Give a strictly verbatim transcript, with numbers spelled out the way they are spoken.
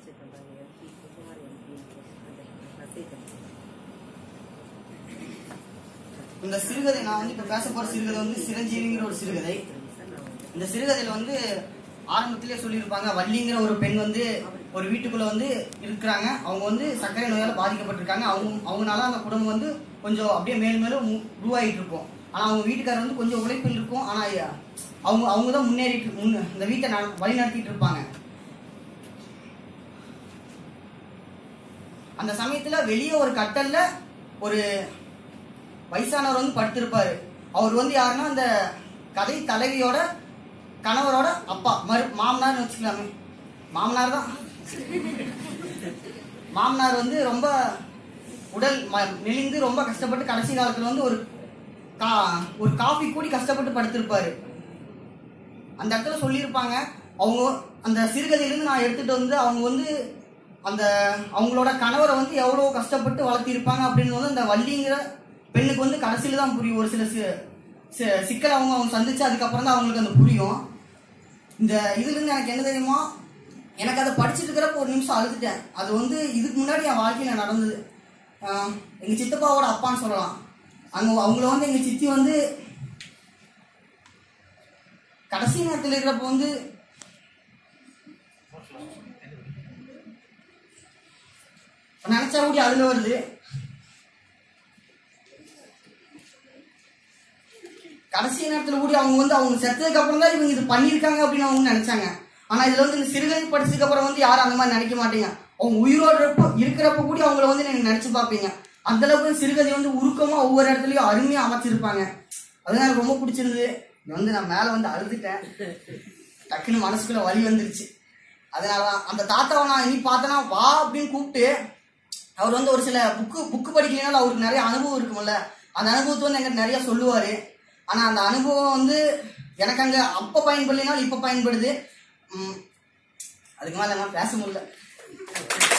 இந்த சிறுகதை நான் வந்து இப்ப பேச போற சிறுகதை வந்து சிரஞ்சீவிங்கிற ஒரு சிறுகதை. இந்த சிறுகதையில வந்து ஆரம்பத்திலேயே சொல்லியிருப்பாங்க, வள்ளிங்கிற ஒரு பெண் வந்து ஒரு வீட்டுக்குள்ள வந்து இருக்கிறாங்க. அவங்க வந்து சர்க்கரை நோயால பாதிக்கப்பட்டிருக்காங்க. அவங்க அவங்களால அந்த குடும்பம் வந்து கொஞ்சம் அப்படியே மேலும் மேலும் உருவாகிட்டு இருக்கும். ஆனா அவங்க வீட்டுக்காரர் வந்து கொஞ்சம் உழைப்பில் இருக்கும். ஆனா அவங்க அவங்க தான் முன்னேறிட்டு முன் இந்த வீட்டை வழி நடத்திட்டு இருப்பாங்க. அந்த சமயத்துல வெளியே ஒரு கட்டல்ல ஒரு வயசானவர் வந்து படுத்திருப்பாரு. அவர் வந்து யாருன்னா அந்த கதை தலைவியோட கணவரோட அப்பா, மறு மாமனார்னு வச்சுக்கலாமே. மாமனார் தான். மாமனார் வந்து ரொம்ப உடல் மெலிந்து ரொம்ப கஷ்டப்பட்டு கடைசி காலத்துல வந்து ஒரு கா ஒரு காஃபி கூடி கஷ்டப்பட்டு படுத்திருப்பாரு. அந்த இடத்துல சொல்லியிருப்பாங்க, அவங்க அந்த சிறுகதையிலிருந்து நான் எடுத்துட்டு வந்து அவங்க வந்து அந்த அவங்களோட கணவரை வந்து எவ்வளவு கஷ்டப்பட்டு வளர்த்திருப்பாங்க அப்படின்னு வந்து அந்த வள்ளிங்கிற பெண்ணுக்கு வந்து கடைசியில தான் புரியும். ஒரு சில சிக்கல் அவங்க அவங்க சந்திச்சு அதுக்கப்புறம் தான் அவங்களுக்கு அந்த புரியும். இந்த இதுல இருந்து எனக்கு என்ன தெரியுமா, எனக்கு அதை படிச்சுட்டு இருக்கிறப்ப ஒரு நிமிஷம் அழுதுட்டேன். அது வந்து இதுக்கு முன்னாடி என் வாழ்க்கையில நடந்தது. எங்க சித்தப்பாவோட அப்பான்னு சொல்லலாம். அங்க அவங்கள வந்து எங்க சித்தி வந்து கடைசி நேரத்தில் இருக்கிறப்ப வந்து நினைச்சா கூட அழுக வருது. கடைசி நேரத்தில் கூட அவங்க வந்து அவங்க செத்ததுக்கு அப்புறம் தான் இவங்க இது பண்ணியிருக்காங்க அப்படின்னு அவங்க நினைச்சாங்க. ஆனா இதுல வந்து இந்த சிறுகதை படிச்சதுக்கு அப்புறம் வந்து யாரும் அந்த மாதிரி நினைக்க மாட்டீங்க. அவங்க உயிரோடுறப்ப இருக்கிறப்ப கூட அவங்கள வந்து நீங்க நினைச்சு பார்ப்பீங்க. அந்த அளவுக்கு சிறுகதை வந்து உருக்கமா ஒவ்வொரு இடத்துலயும் அருமையா அமைச்சிருப்பாங்க. அதுதான் எனக்கு ரொம்ப பிடிச்சிருந்தது. இது வந்து நான் மேல வந்து அழுதுட்டேன். டக்குன்னு மனசுக்குள்ள வலி வந்துருச்சு. அதனாலதான் அந்த தாத்தாவை நான் இனி பார்த்தேன்னா வா அப்படின்னு கூப்பிட்டு, அவர் வந்து ஒரு சில புக்கு புக்கு படிக்கலனாலும் அவருக்கு நிறைய அனுபவம் இருக்கும்ல, அந்த அனுபவத்தை வந்து எங்கிட்ட நிறைய சொல்லுவாரு. ஆனா அந்த அனுபவம் வந்து எனக்கு அங்க அப்ப பயன்படலைனாலும் இப்ப பயன்படுது. உம் அதுக்கு மேல நான் பேச முடியல.